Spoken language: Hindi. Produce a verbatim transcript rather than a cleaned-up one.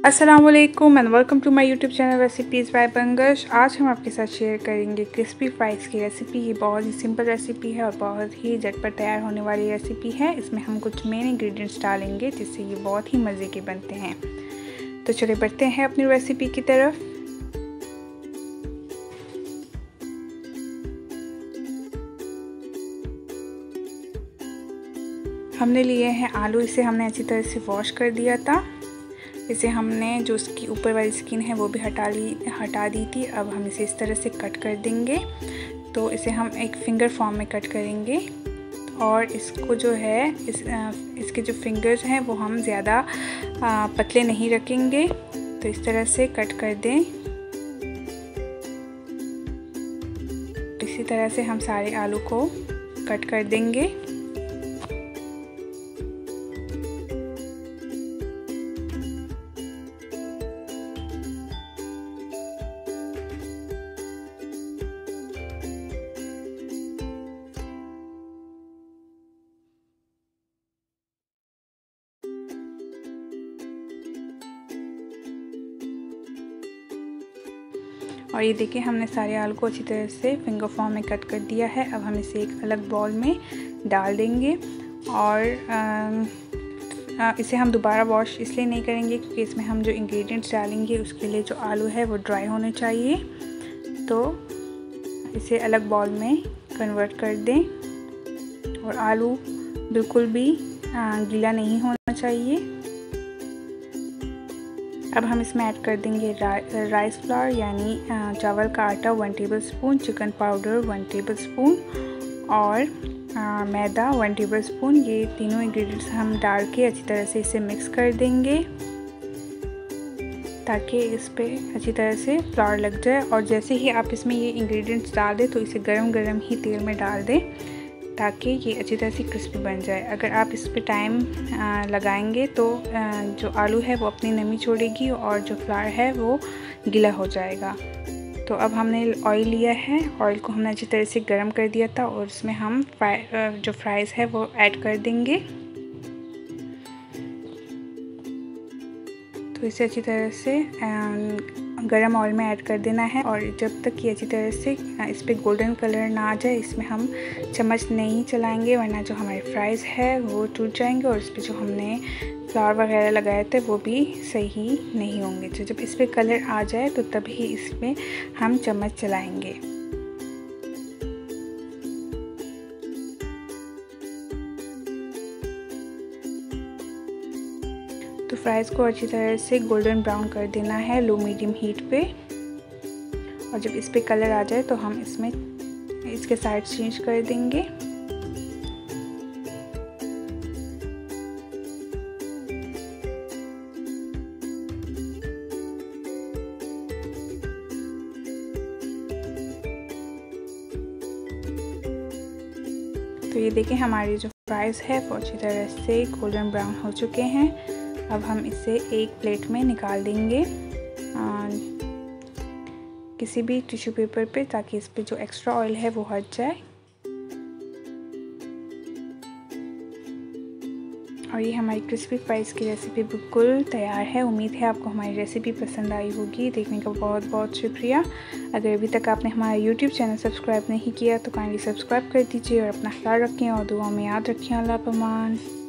अस्सलामुअलैकुम and welcome to my YouTube channel recipes by Pankaj. आज हम आपके साथ शेयर करेंगे क्रिस्पी फ्राइज़ की रेसिपी। ये बहुत ही सिंपल रेसिपी है और बहुत ही झटपट तैयार होने वाली रेसिपी है। इसमें हम कुछ मेन इंग्रेडिएंट्स डालेंगे जिससे ये बहुत ही मज़े के बनते हैं। तो चलिए बढ़ते हैं अपनी रेसिपी की तरफ। हमने लिए हैं आलू, इसे हमने अच्छी तरह से वॉश कर दिया था। इसे हमने जो उसकी ऊपर वाली स्किन है वो भी हटा ली हटा दी थी। अब हम इसे इस तरह से कट कर देंगे। तो इसे हम एक फिंगर फॉर्म में कट करेंगे और इसको जो है इस इसके जो फिंगर्स हैं वो हम ज़्यादा पतले नहीं रखेंगे। तो इस तरह से कट कर दें। इसी तरह से हम सारे आलू को कट कर देंगे। और ये देखिए हमने सारे आलू को अच्छी तरह से फिंगर फॉर्म में कट कर दिया है। अब हम इसे एक अलग बाउल में डाल देंगे और आ, इसे हम दोबारा वॉश इसलिए नहीं करेंगे क्योंकि इसमें हम जो इंग्रेडिएंट्स डालेंगे उसके लिए जो आलू है वो ड्राई होने चाहिए। तो इसे अलग बाउल में कन्वर्ट कर दें और आलू बिल्कुल भी आ, गीला नहीं होना चाहिए। अब हम इसमें ऐड कर देंगे रा, राइस फ्लावर यानी चावल का आटा one tablespoon, chicken powder one tablespoon और आ, मैदा वन टेबलस्पून। ये तीनों इंग्रेडिएंट्स हम डाल के अच्छी तरह से इसे मिक्स कर देंगे ताकि इस पे अच्छी तरह से फ्लावर लग जाए। और जैसे ही आप इसमें ये इंग्रेडिएंट्स डाल दें तो इसे गरम गरम ही तेल में डाल दें ताकि ये अच्छी तरह से क्रिस्पी बन जाए। अगर आप इस पे टाइम लगाएंगे तो जो आलू है वो अपनी नमी छोड़ेगी और जो फ्लावर है वो गीला हो जाएगा। तो अब हमने ऑयल लिया है, ऑयल को हमने अच्छी तरह से गर्म कर दिया था और इसमें हम फ्राई जो फ्राइज़ है वो ऐड कर देंगे। तो इसे अच्छी तरह से गरम ऑयल में ऐड कर देना है और जब तक ये अच्छी तरह से इस पर गोल्डन कलर ना आ जाए इसमें हम चम्मच नहीं चलाएंगे, वरना जो हमारे फ्राइज़ है वो टूट जाएंगे और इस पर जो हमने फ्लावर वगैरह लगाए थे वो भी सही नहीं होंगे। तो जब इस पर कलर आ जाए तो तभी इसमें हम चम्मच चलाएंगे। तो फ्राइज़ को अच्छी तरह से गोल्डन ब्राउन कर देना है लो मीडियम हीट पे। और जब इस पे कलर आ जाए तो हम इसमें इसके साइड चेंज कर देंगे। तो ये देखें हमारी जो फ्राइज़ है वो अच्छी तरह से गोल्डन ब्राउन हो चुके हैं। अब हम इसे एक प्लेट में निकाल देंगे आ, किसी भी टिश्यू पेपर पे ताकि इस पे जो एक्स्ट्रा ऑयल है वो हट जाए। और ये हमारी क्रिस्पी फ्राइज़ की रेसिपी बिल्कुल तैयार है। उम्मीद है आपको हमारी रेसिपी पसंद आई होगी। देखने का बहुत बहुत शुक्रिया। अगर अभी तक आपने हमारा यूट्यूब चैनल सब्सक्राइब नहीं किया तो काइंडली सब्सक्राइब कर दीजिए और अपना ख्याल रखें और दुआ में याद रखें। अल्लाह पमान।